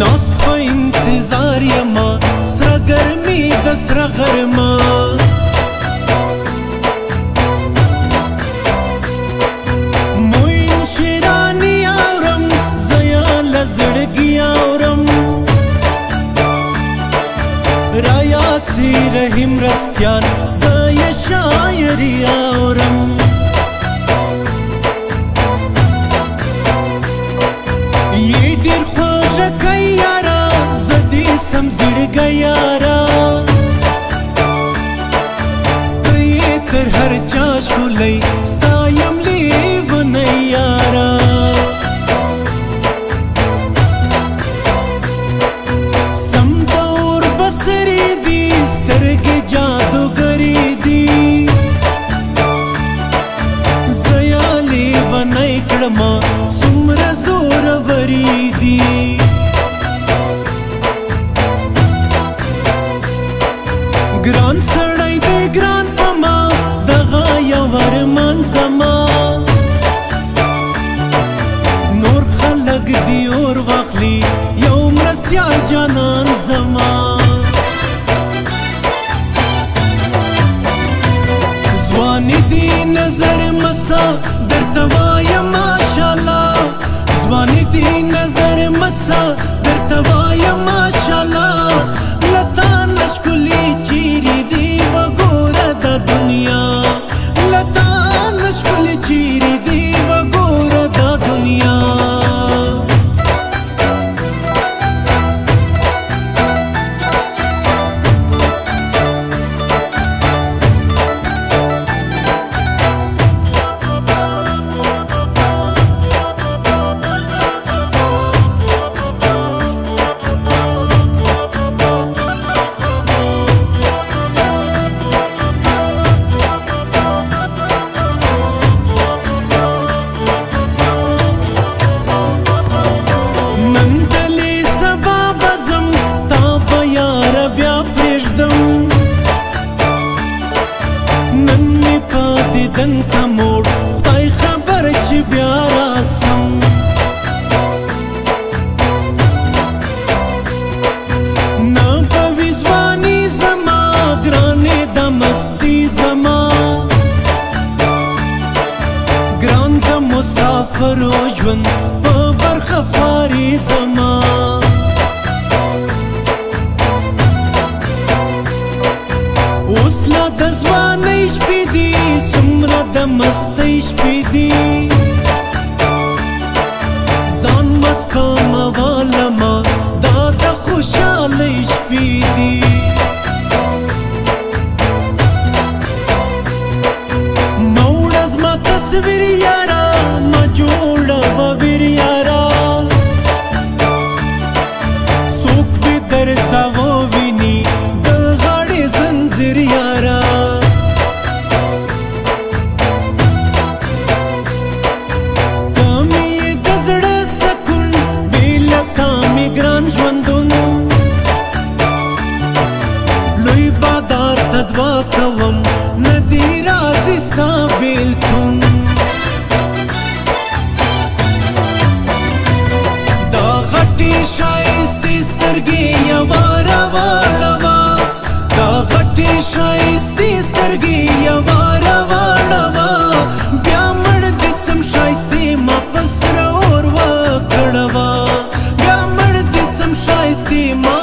ناست په انتظار یما سره ګرمي د سره غرمه موین شیرانی اورم زیا لزړګي اورم رایات سی رحیم رستیان زیا شاعری اورم یہ ډیر خوږه کوي یارا زدي سم زړګی یارا ته یې تر هر چا ښکلی ستا یم لیونی یارا سم د اور بصرې دي سترګې جادوګرې دي زه یا لیونی کړمه څومره زورورې دي ګران سړی دی ګران په ما دغه یو ارمان زما نور خلک دی اور واخلي یو مرستیال جانان زما ځواني دی نظر مسا درته وایم ماشاءالله ځواني دی نظر مسا درته وایم ماشاءالله لتا نشکلی چیری دی وګوره د دنیا لتا نشکلی چیری دی وګوره د دنیا دن کا موړ خدای خبر چې بیا راسم نه به وي ځواني زما ګرانې د مستي زما ګران د مسافرو ژوند په برخه خواري زما اوس لا د ځوانۍ شپې دي څومره د مستۍ شپې دي ځان مسپاموالمه دا د خوشحالۍ شپې دي مه وړه زما تصویر یاره مه جوړوه ویر یاره څوک به درځه وویني د غاړې زنځیر یاره دعا کوم ندی راځي ستا بیلتون دا غټې ښایستې سترګې یوه راواړوه دا غټې ښایستې سترګې یوه راواړوه بیا مړ دې سم ښایستې ما په سره اور وکړوه بیا مړ دې سم ښایستې ما